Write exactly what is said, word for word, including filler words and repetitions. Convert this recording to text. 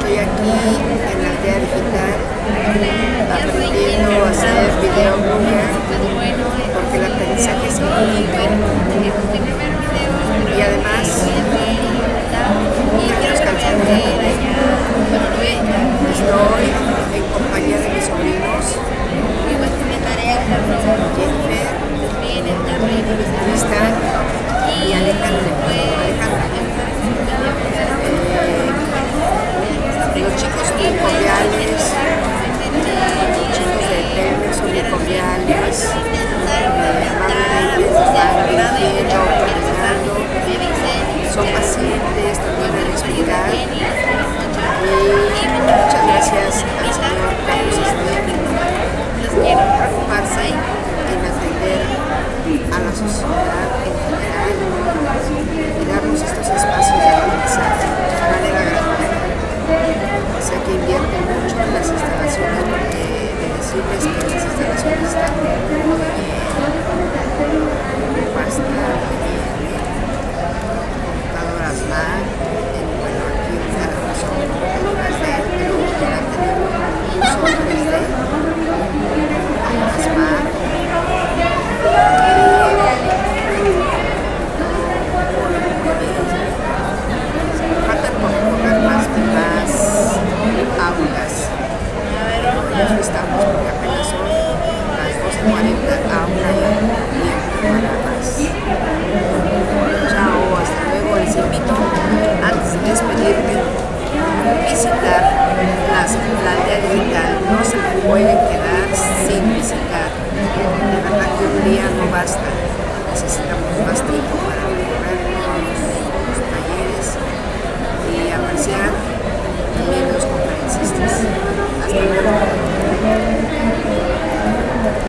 Estoy aquí en la aldea digital aprendiendo a hacer video blogger porque el aprendizaje es infinito y además nunca nos cansamos de aprender. Estoy en compañía de mis sobrinos Jennifer, Tristan y Alejandra. Los chicos muy cordiales, los chicos de Telmex son muy cordiales, amablemente nos van dirigiendo, coordinando, son pacientes, tratan de explicar. Y muchas gracias al Señor Carlos Slim por preocuparse en atender a la sociedad en general y darnos estos espacios de aprendizaje de manera gratuita. Sé que invierte mucho en las instalaciones porque de decirles que las instalaciones están muy bien, bastante bien, computadoras Mac, bueno, aquí son computadoras de él, pero quieran tener un uso tres D, computadoras Mac, faltan por colocar más más aulas. Nosotros estamos porque apenas son las doce cuarenta, aún hay tiempo para más. Chao, hasta luego. Les invito, antes de despedirme, visitar las, la aldea digital. No se pueden quedar sin visitar. De verdad que un día no basta. Necesitamos más tiempo.